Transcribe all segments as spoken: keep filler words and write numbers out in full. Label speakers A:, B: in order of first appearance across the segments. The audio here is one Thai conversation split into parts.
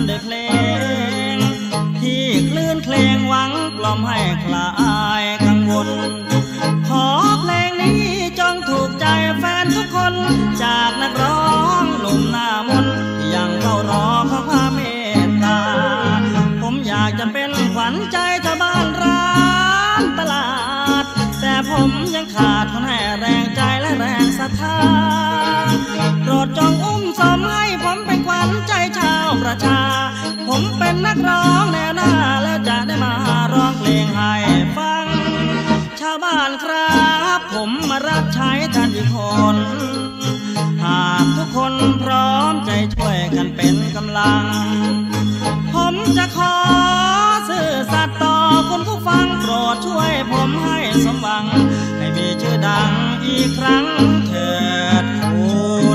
A: ด้วยเพลงที่คลื่นเพลงหวังกล่อมให้คลายกังวลขอเพลงนี้จงถูกใจแฟนทุกคนจากนักร้องหนุ่มหน้ามนต์ยังเฝ้ารอขอความเมตตาผมอยากจะเป็นขวัญใจชาวบ้านร้านตลาดแต่ผมยังขาดคนให้แรงใจและแรงศรัทธาโปรดจงอุ้มสมให้ผมเป็นขวัญใจชาวประชาผมเป็นนักร้องแนวหน้าแล้วจะได้มาร้องเพลงให้ฟังชาวบ้านครับผมมารับใช้ท่านอีกคนหากทุกคนพร้อมใจช่วยกันเป็นกำลังผมจะขอซื่อสัตย์ต่อคุณผู้ฟังโปรดช่วยผมให้สมหวังให้มีชื่อดังอีกครั้งเถิดคุณ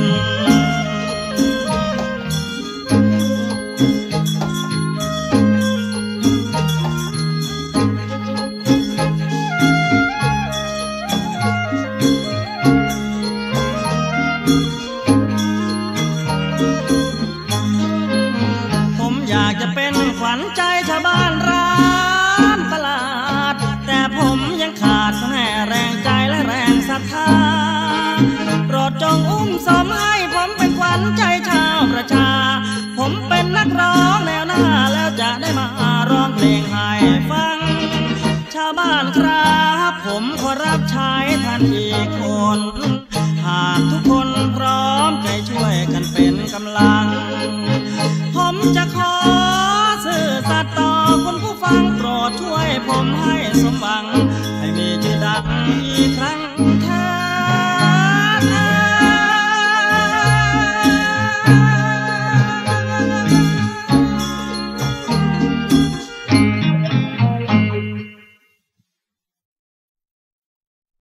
A: อยากจะเป็นขวัญใจชาวบ้านร้านตลาดแต่ผมยังขาดคนให้แรงใจและแรงศรัทธาโปรดจงอุ้มสมให้ผมเป็นขวัญใจชาวประชาผมเป็นนักร้องแนวหน้าแล้วจะได้มาร้องเพลงให้ฟังชาวบ้านครับผมขอรับใช้ท่านอีกคนหากทุกคนพร้อมใจช่วยกันเป็นกำลังผมจะขอซื่อสัตย์ต่อคุณผู้ฟังโปรดช่วยผมให้สมหวัง